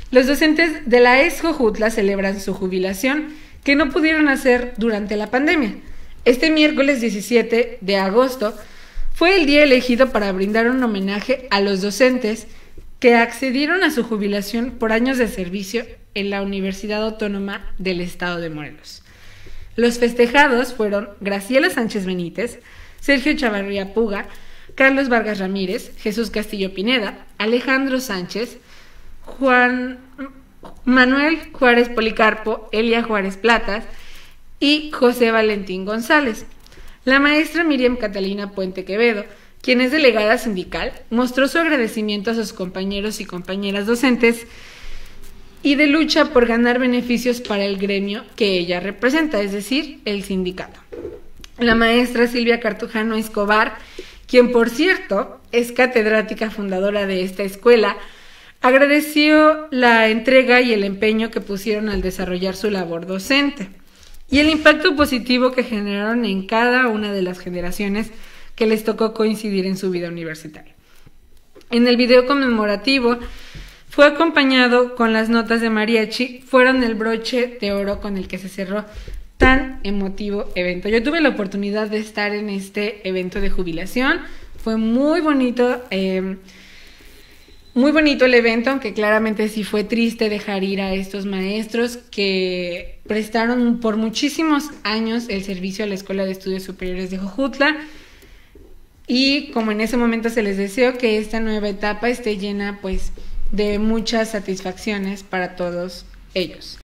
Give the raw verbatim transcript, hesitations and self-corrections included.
Los docentes de la ex Jojutla celebran su jubilación, que no pudieron hacer durante la pandemia. Este miércoles diecisiete de agosto fue el día elegido para brindar un homenaje a los docentes que accedieron a su jubilación por años de servicio en la Universidad Autónoma del Estado de Morelos. Los festejados fueron Graciela Sánchez Benítez, Sergio Chavarría Puga, Carlos Vargas Ramírez, Jesús Castillo Pineda, Alejandro Sánchez, Juan Manuel Juárez Policarpo, Elia Juárez Platas y José Valentín González. La maestra Miriam Catalina Puente Quevedo, quien es delegada sindical, mostró su agradecimiento a sus compañeros y compañeras docentes y de lucha por ganar beneficios para el gremio que ella representa, es decir, el sindicato. La maestra Silvia Cartujano Escobar, quien por cierto es catedrática fundadora de esta escuela, agradeció la entrega y el empeño que pusieron al desarrollar su labor docente y el impacto positivo que generaron en cada una de las generaciones que les tocó coincidir en su vida universitaria. En el video conmemorativo fue acompañado con las notas de mariachi, fueron el broche de oro con el que se cerró tan emotivo evento. Yo tuve la oportunidad de estar en este evento de jubilación, fue muy bonito, eh, muy bonito el evento, aunque claramente sí fue triste dejar ir a estos maestros que prestaron por muchísimos años el servicio a la Escuela de Estudios Superiores de Jojutla. Y como en ese momento se les deseo que esta nueva etapa esté llena pues de muchas satisfacciones para todos ellos.